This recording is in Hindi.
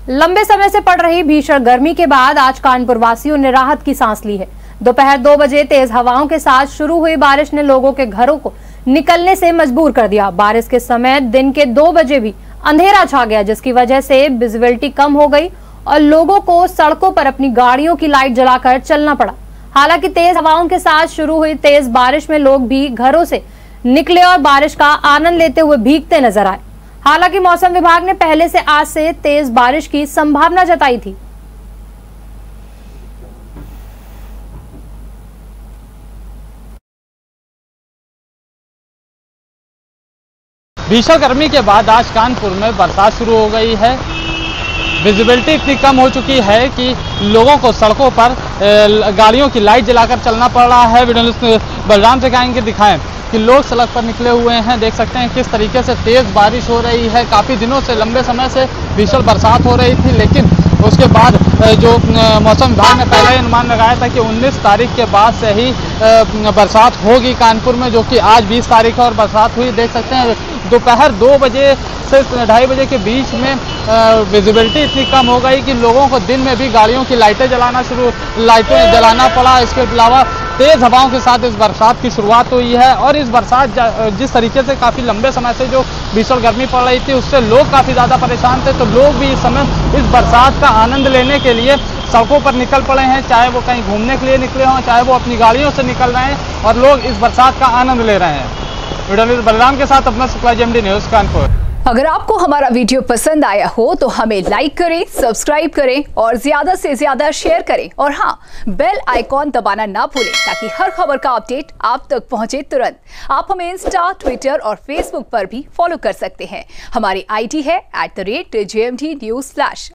लंबे समय से पड़ रही भीषण गर्मी के बाद आज कानपुर वासियों ने राहत की सांस ली है। दोपहर 2 बजे तेज हवाओं के साथ शुरू हुई बारिश ने लोगों के घरों को निकलने से मजबूर कर दिया। बारिश के समय दिन के 2 बजे भी अंधेरा छा गया, जिसकी वजह से विजिबिलिटी कम हो गई और लोगों को सड़कों पर अपनी गाड़ियों की लाइट जलाकर चलना पड़ा। हालांकि तेज हवाओं के साथ शुरू हुई तेज बारिश में लोग भी घरों से निकले और बारिश का आनंद लेते हुए भीगते नजर आए। हालांकि मौसम विभाग ने पहले से आज से तेज बारिश की संभावना जताई थी। भीषण गर्मी के बाद आज कानपुर में बरसात शुरू हो गई है। विजिबिलिटी इतनी कम हो चुकी है कि लोगों को सड़कों पर गाड़ियों की लाइट जलाकर चलना पड़ रहा है। वीडियो बलराम से कहेंगे दिखाएं कि लोग सड़क पर निकले हुए हैं। देख सकते हैं किस तरीके से तेज बारिश हो रही है। काफ़ी दिनों से, लंबे समय से भीषण बरसात हो रही थी, लेकिन उसके बाद जो मौसम विभाग ने पहले अनुमान लगाया था कि 19 तारीख के बाद से ही बरसात होगी कानपुर में, जो कि आज 20 तारीख है और बरसात हुई। देख सकते हैं दोपहर 2 बजे से 2:30 बजे के बीच में विजिबिलिटी इतनी कम हो गई कि लोगों को दिन में भी गाड़ियों की लाइटें जलाना पड़ा। इसके अलावा तेज हवाओं के साथ इस बरसात की शुरुआत हुई है और इस बरसात जिस तरीके से काफ़ी लंबे समय से जो भीषण गर्मी पड़ रही थी, उससे लोग काफ़ी ज़्यादा परेशान थे। तो लोग भी इस समय इस बरसात का आनंद लेने के लिए सड़कों पर निकल पड़े हैं, चाहे वो कहीं घूमने के लिए निकले हों, चाहे वो अपनी गाड़ियों से निकल रहे हैं और लोग इस बरसात का आनंद ले रहे हैं। वीडियो बलराम के साथ अपना शुक्ला, GMD न्यूज़ कानपुर। अगर आपको हमारा वीडियो पसंद आया हो तो हमें लाइक करें, सब्सक्राइब करें और ज्यादा से ज्यादा शेयर करें। और हाँ, बेल आइकॉन दबाना ना भूलें ताकि हर खबर का अपडेट आप तक पहुंचे तुरंत। आप हमें इंस्टा, ट्विटर और फेसबुक पर भी फॉलो कर सकते हैं। हमारी ID है @GMD News।